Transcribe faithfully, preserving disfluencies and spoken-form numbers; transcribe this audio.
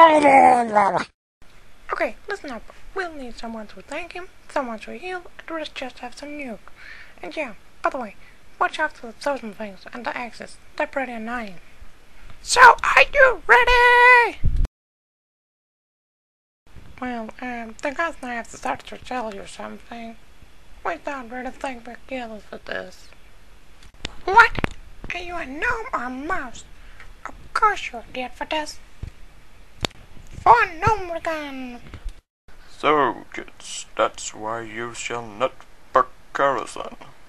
Okay, listen up. We'll need someone to thank him, someone to heal, and we'll just have some nuke. And yeah, by the way, watch out for the chosen things and the axes. They're pretty annoying. So, are you ready? Well, um, the guys and I have to start to tell you something. We don't really think we're killers for this. What? Are you a gnome or a mouse? Of course you're dead for this. For gnome then. So, kids, that's why you shall not PuG K Z.